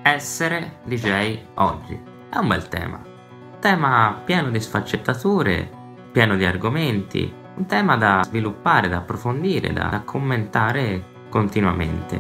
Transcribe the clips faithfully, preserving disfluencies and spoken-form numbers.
Essere D J oggi. È un bel tema. Tema pieno di sfaccettature, pieno di argomenti, un tema da sviluppare, da approfondire, da, da commentare continuamente.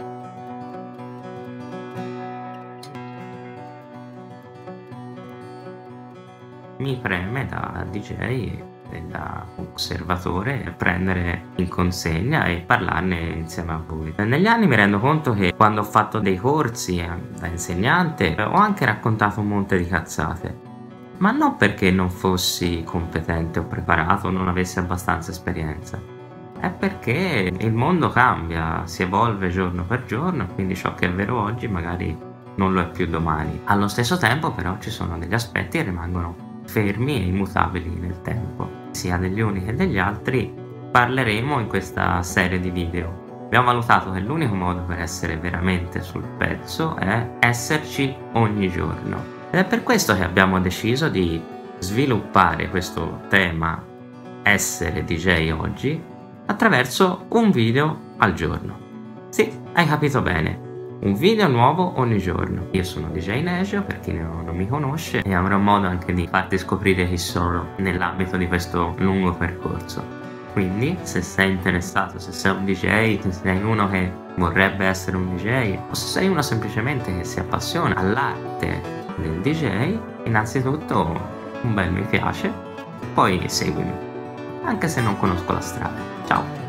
Mi preme da D J e da osservatore prendere in consegna e parlarne insieme a voi. Negli anni mi rendo conto che quando ho fatto dei corsi da insegnante ho anche raccontato un monte di cazzate, ma non perché non fossi competente o preparato o non avessi abbastanza esperienza, è perché il mondo cambia, si evolve giorno per giorno, quindi ciò che è vero oggi magari non lo è più domani. Allo stesso tempo però ci sono degli aspetti che rimangono fermi e immutabili nel tempo. Sia degli uni che degli altri parleremo in questa serie di video. Abbiamo valutato che l'unico modo per essere veramente sul pezzo è esserci ogni giorno. Ed è per questo che abbiamo deciso di sviluppare questo tema essere D J oggi attraverso un video al giorno. Sì, hai capito bene. Un video nuovo ogni giorno. Io sono D J Necio, per chi non mi conosce, e avrò modo anche di farti scoprire chi sono nell'ambito di questo lungo percorso. Quindi, se sei interessato, se sei un D J, se sei uno che vorrebbe essere un D J, o se sei uno semplicemente che si appassiona all'arte del D J, innanzitutto un bel mi piace, poi seguimi, anche se non conosco la strada. Ciao!